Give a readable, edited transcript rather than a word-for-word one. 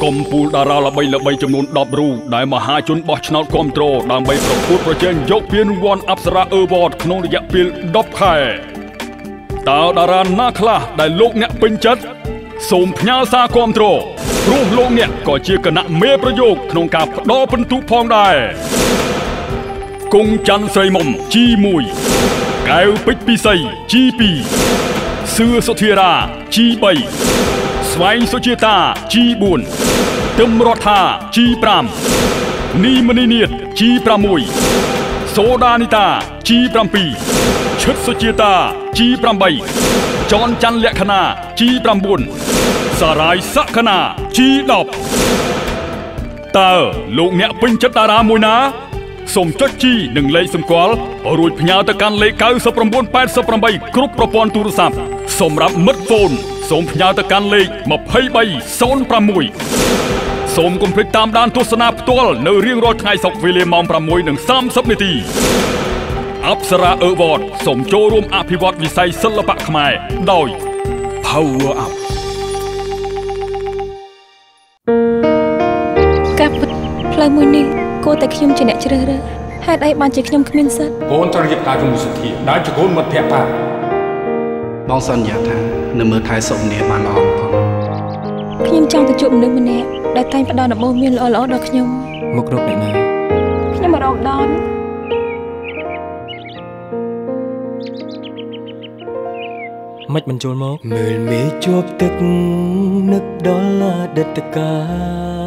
កំពូលតារាល្បីចំនួន10រូបដែលមហាជនបោះឆ្នោតគាំទ្រដើម្បីប្រកួតប្រជែងយកពានរង្វាន់ Apsara Award ក្នុងរយៈពេល10ខែតើតារាណាខ្លះដែលលោកអ្នកពេញចិត្តសូមផ្ញើសារគាំទ្រព្រោះលោកអ្នកក៏ជាគណៈមេប្រយោគក្នុងការផ្ដល់ពិន្ទុផងដែរគង់ច័ន្ទស្រីមុំ G1 កែវពេជ្រពិសី G2 សឿសុធារា G3 ស្វែងសុជាតា G4 ទឹមរដ្ឋា G5 នីមនីនាថ G6 សូដានីតា G7 ឈិតសុជាតា G8 ចនច័ន្ទលក្ខណា G9 សារាយសក្ខណា G10 តើលោកអ្នកពេញចិត្តតារាមួយណាសូមចុច G និងលេខសម្គាល់រួចផ្ញើទៅកាន់លេខ9988គ្រប់ប្រព័ន្ធទូរស័ព្ទសម្រាប់មិត្តហ្វូនសូមផ្ញើទៅកាន់លេខ2306សូមកុំភ្លេចតាមដានទស្សនាផ្ទាល់នៅរៀងរាល់ថ្ងៃសុក្រវេលាម៉ោង 6:30 នាទី Apsara Award សូមចូលរួមអភិវឌ្ឍវិស័យសិល្បៈខ្មែរដោយ Power Up ការពិតផ្លូវមួយនេះគួរតែខ្ញុំជាអ្នកជ្រើសរើសហេតុអីបានជាខ្ញុំគ្មានសិទ្ធិកូនត្រូវរៀបការជាមួយសុធាដែលជាកូនមិត្តភក្តិបងសន្យាថានឹងមើលថែសុខនាបានល្អបំផុតខ្ញុំចង់ទៅជួបមនុស្សម្នាក់ដែលតែងផ្ដល់ដំបូន្មានល្អៗដល់ខ្ញុំមករកអ្នកណាខ្ញុំមករកដល់មិនបញ្ចូលមកមើលមេជាប់ទឹកនឹកដល់អតីតកាល